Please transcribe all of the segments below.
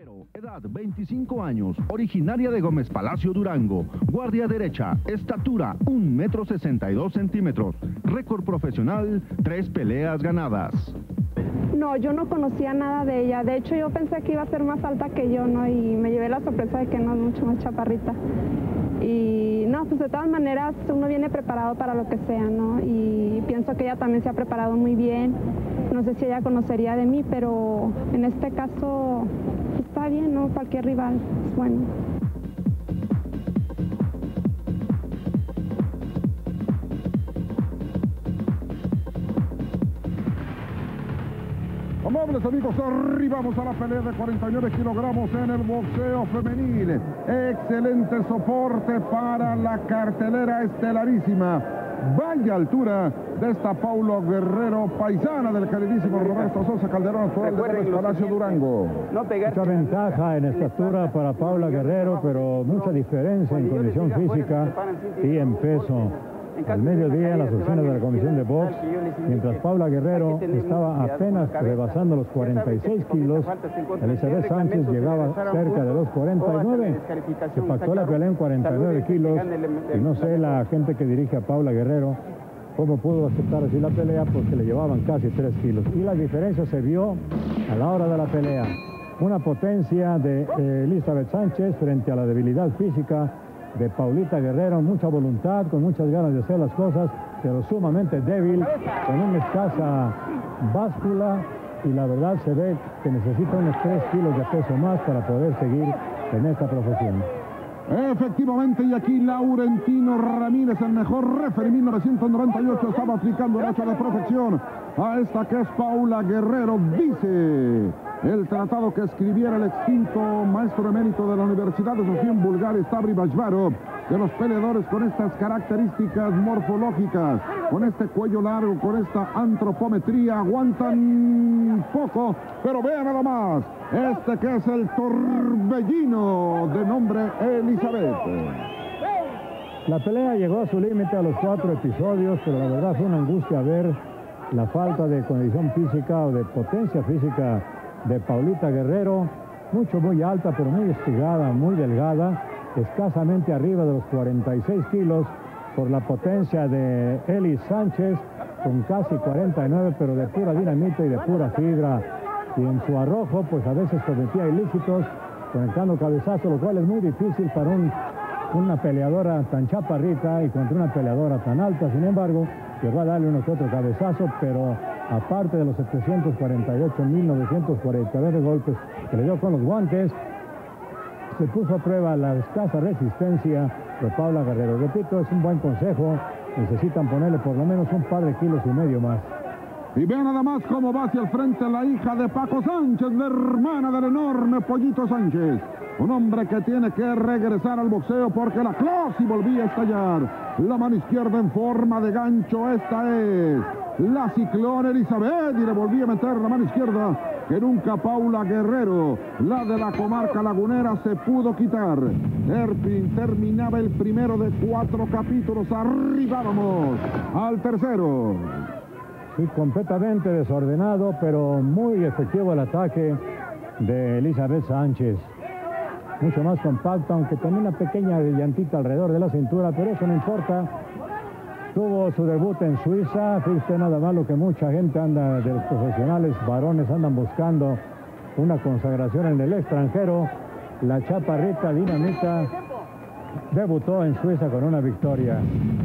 Edad 25 años, originaria de Gómez Palacio, Durango. Guardia derecha, estatura 1,62 m. Récord profesional, 3 peleas ganadas. No, yo no conocía nada de ella. De hecho, yo pensé que iba a ser más alta que yo, ¿no? Y me llevé la sorpresa de que no es mucho más chaparrita. Y no, pues de todas maneras uno viene preparado para lo que sea, ¿no? Y pienso que ella también se ha preparado muy bien. No sé si ella conocería de mí, pero en este caso está bien, ¿no? Cualquier rival es bueno. Amables amigos, arribamos a la pelea de 49 kilogramos en el boxeo femenil. Excelente soporte para la cartelera estelarísima. Vaya altura de esta Paula Guerrero, paisana del queridísimo Roberto Sosa Calderón, actual de Palacio Durango. Mucha ventaja en estatura para Paula Guerrero, pero mucha diferencia en condición física y en peso. Al mediodía en las opciones de la Comisión de Box, mientras Paula Guerrero estaba apenas rebasando los 46 kilos, Elizabeth Sánchez llegaba cerca de los 49. Se pactó la pelea en 49 kilos y no sé la gente que dirige a Paula Guerrero cómo pudo aceptar así la pelea, porque le llevaban casi 3 kilos. Y la diferencia se vio a la hora de la pelea. Una potencia de Elizabeth Sánchez frente a la debilidad física de Paulita Guerrero, mucha voluntad, con muchas ganas de hacer las cosas, pero sumamente débil, con una escasa báscula, y la verdad se ve que necesita unos 3 kilos de peso más para poder seguir en esta profesión. Efectivamente, y aquí Laurentino Ramírez, el mejor referee 1998, estaba aplicando el hacha de protección a esta que es Paula Guerrero. Dice el tratado que escribiera el extinto maestro emérito de la Universidad de Sofía en Bulgaria, Stavri Bajvarov, que los peleadores con estas características morfológicas, con este cuello largo, con esta antropometría, aguantan poco, pero vean nada más, este que es el torbellino de nombre Elizabeth. La pelea llegó a su límite a los 4 episodios, pero la verdad fue una angustia ver la falta de condición física o de potencia física de Paulita Guerrero, muy alta, pero muy estirada, muy delgada, escasamente arriba de los 46 kilos, por la potencia de Eli Sánchez, con casi 49, pero de pura dinamita y de pura fibra. Y en su arrojo, pues a veces cometía ilícitos, conectando cabezazos, lo cual es muy difícil para una peleadora tan chaparrita y contra una peleadora tan alta. Sin embargo, llegó a darle uno que otro cabezazo, pero aparte de los 748.949 golpes que le dio con los guantes, se puso a prueba la escasa resistencia de Paula Guerrero. Repito, es un buen consejo, necesitan ponerle por lo menos un par de kilos y medio más. Y vean nada más cómo va hacia el frente la hija de Paco Sánchez, la hermana del enorme Pollito Sánchez. Un hombre que tiene que regresar al boxeo porque la Closi volvía a estallar. La mano izquierda en forma de gancho, esta es la Ciclón Elizabeth, y le volvía a meter la mano izquierda que nunca Paula Guerrero, la de la comarca lagunera, se pudo quitar. Terminaba el primero de 4 capítulos, arribábamos al tercero. Sí, completamente desordenado, pero muy efectivo el ataque de Elizabeth Sánchez. Mucho más compacta, aunque tenía una pequeña llantita alrededor de la cintura, pero eso no importa. Tuvo su debut en Suiza. Fíjate nada más lo que mucha gente anda, de los profesionales varones, andan buscando una consagración en el extranjero. La chaparrita dinamita debutó en Suiza con una victoria.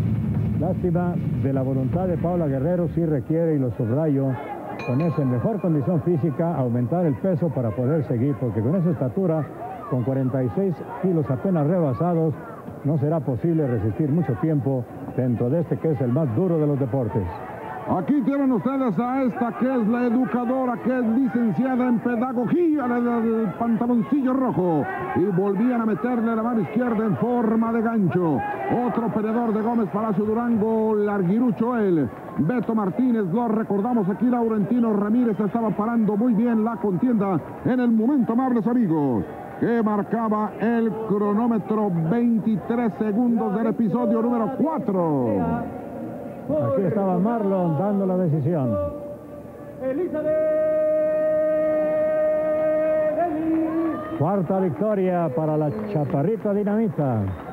Lástima de la voluntad de Paula Guerrero, sí requiere, y lo subrayo, ponerse en mejor condición física, aumentar el peso para poder seguir, porque con esa estatura, con 46 kilos apenas rebasados, no será posible resistir mucho tiempo dentro de este que es el más duro de los deportes. Aquí tienen ustedes a esta que es la educadora, que es licenciada en pedagogía, del pantaloncillo rojo, y volvían a meterle la mano izquierda en forma de gancho. Otro peleador de Gómez Palacio Durango, larguirucho él, Beto Martínez. Lo recordamos aquí, Laurentino Ramírez estaba parando muy bien la contienda en el momento, amables amigos, que marcaba el cronómetro. 23 segundos del episodio número 4. Aquí estaba Marlon dando la decisión. Elizabeth Cuarta victoria para la Chaparrita Dinamita.